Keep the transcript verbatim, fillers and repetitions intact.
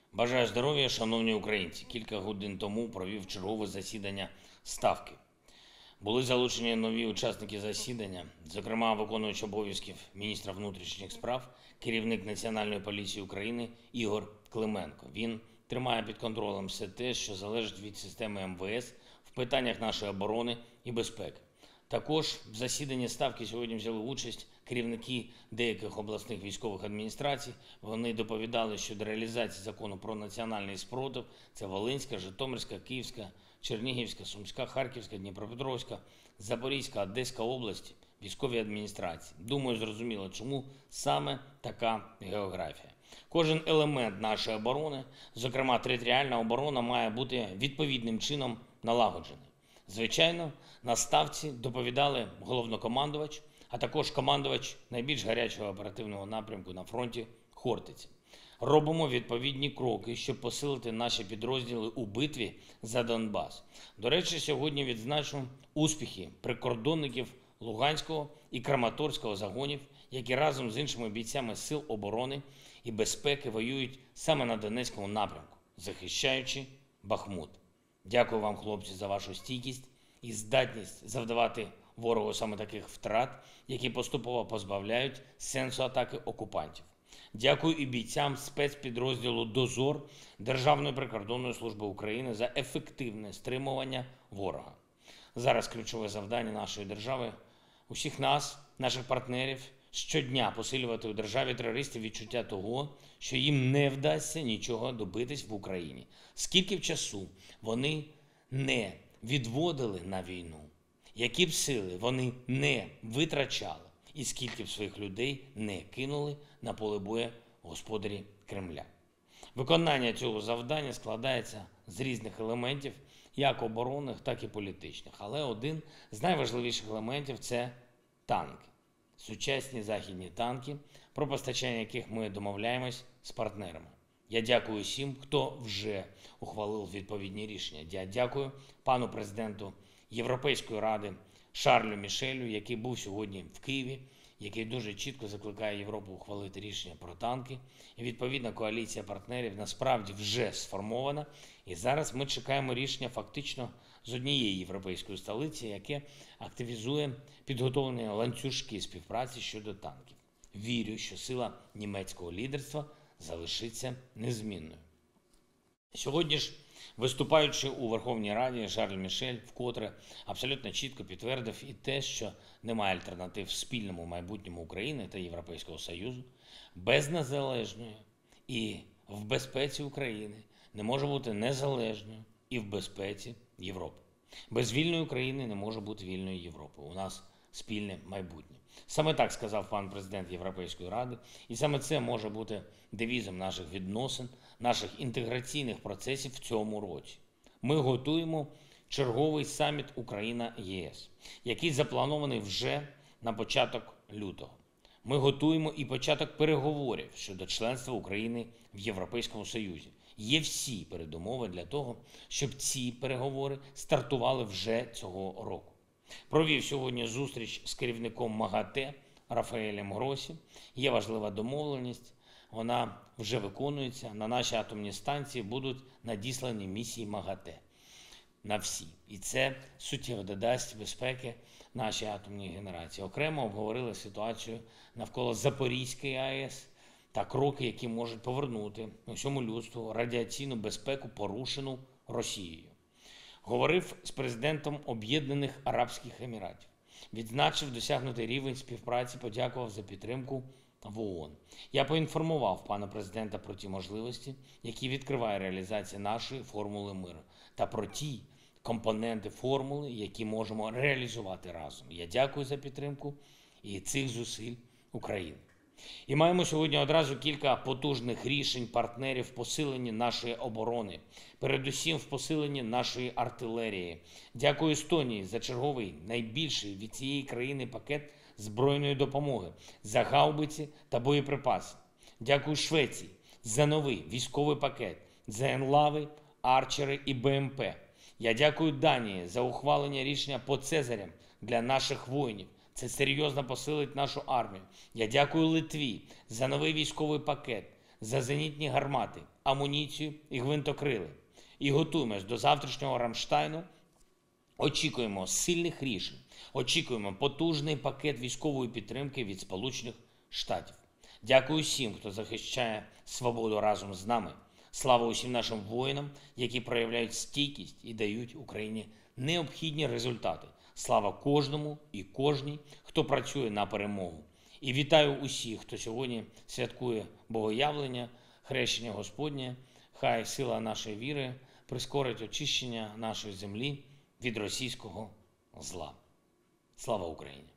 Бажаю здоров'я, шановні українці. Кілька годин тому провів чергове засідання Ставки. Були залучені нові учасники засідання, зокрема виконувач обов'язків міністра внутрішніх справ, керівник Національної поліції України Ігор Клименко. Він тримає під контролем все те, що залежить від системи ем ве ес в питаннях нашої оборони і безпеки. Також в засіданні Ставки сьогодні взяли участь керівники деяких обласних військових адміністрацій. Вони доповідали щодо реалізації закону про національний спротив. Це Волинська, Житомирська, Київська, Чернігівська, Сумська, Харківська, Дніпропетровська, Запорізька, Одеська області, військові адміністрації. Думаю, зрозуміло, чому саме така географія. Кожен елемент нашої оборони, зокрема територіальна оборона, має бути відповідним чином налагоджений. Звичайно, на Ставці доповідали головнокомандувач, а також командувач найбільш гарячого оперативного напрямку на фронті Хортиця. Робимо відповідні кроки, щоб посилити наші підрозділи у битві за Донбас. До речі, сьогодні відзначу успіхи прикордонників Луганського і Краматорського загонів, які разом з іншими бійцями сил оборони і безпеки воюють саме на Донецькому напрямку, захищаючи Бахмут. Дякую вам, хлопці, за вашу стійкість і здатність завдавати ворогу саме таких втрат, які поступово позбавляють сенсу атаки окупантів. Дякую і бійцям спецпідрозділу «Дозор» Державної прикордонної служби України за ефективне стримування ворога. Зараз ключове завдання нашої держави – усіх нас, наших партнерів, щодня посилювати у державі терористів відчуття того, що їм не вдасться нічого добитись в Україні. Скільки б часу вони не відводили на війну, які б сили вони не витрачали, і скільки б своїх людей не кинули на поле бою господарі Кремля. Виконання цього завдання складається з різних елементів, як оборонних, так і політичних. Але один з найважливіших елементів – це танки. Сучасні західні танки, про постачання яких ми домовляємось з партнерами. Я дякую всім, хто вже ухвалив відповідні рішення. Я дякую пану президенту Європейської ради Шарлю Мішелю, який був сьогодні в Києві, який дуже чітко закликає Європу ухвалити рішення про танки. І відповідна коаліція партнерів насправді вже сформована. І зараз ми чекаємо рішення фактично з однієї європейської столиці, яке активізує підготовлені ланцюжки співпраці щодо танків. Вірю, що сила німецького лідерства залишиться незмінною. Сьогодні ж, виступаючи у Верховній Раді, Шарль Мішель вкотре абсолютно чітко підтвердив і те, що немає альтернатив спільному майбутньому України та Європейського Союзу. Без незалежної і в безпеці України не може бути незалежною і в безпеці Європи. Без вільної України не може бути вільної Європи. У нас спільне майбутнє. Саме так сказав пан президент Європейської ради, і саме це може бути девізом наших відносин, наших інтеграційних процесів в цьому році. Ми готуємо черговий саміт Україна-Є Ес, який запланований вже на початок лютого. Ми готуємо і початок переговорів щодо членства України в Європейському Союзі. Є всі передумови для того, щоб ці переговори стартували вже цього року. Провів сьогодні зустріч з керівником МАГАТЕ Рафаелем Гросі. Є важлива домовленість, вона вже виконується. На наші атомні станції будуть надіслані місії МАГАТЕ. На всі. І це суттєво додасть безпеки нашій атомній генерації. Окремо обговорили ситуацію навколо Запорізької А Е С та кроки, які можуть повернути усьому людству радіаційну безпеку, порушену Росією. Говорив з президентом Об'єднаних Арабських Еміратів. Відзначив досягнутий рівень співпраці, подякував за підтримку в О О Н. Я поінформував пана президента про ті можливості, які відкриває реалізація нашої формули миру, та про ті компоненти формули, які можемо реалізувати разом. Я дякую за підтримку і цих зусиль України. І маємо сьогодні одразу кілька потужних рішень партнерів в посиленні нашої оборони, передусім в посиленні нашої артилерії. Дякую Естонії за черговий, найбільший від цієї країни пакет збройної допомоги, за гаубиці та боєприпаси. Дякую Швеції за новий військовий пакет, за енлави, арчери і Б М П. Я дякую Данії за ухвалення рішення по Цезарям для наших воїнів. Це серйозно посилить нашу армію. Я дякую Литві за новий військовий пакет за зенітні гармати, амуніцію і гвинтокрили. І готуємось до завтрашнього Рамштайну. Очікуємо сильних рішень, очікуємо потужний пакет військової підтримки від Сполучених Штатів. Дякую всім, хто захищає свободу разом з нами. Слава усім нашим воїнам, які проявляють стійкість і дають Україні необхідні результати. Слава кожному і кожній, хто працює на перемогу. І вітаю усіх, хто сьогодні святкує Богоявлення, хрещення Господнє. Хай сила нашої віри прискорить очищення нашої землі від російського зла. Слава Україні!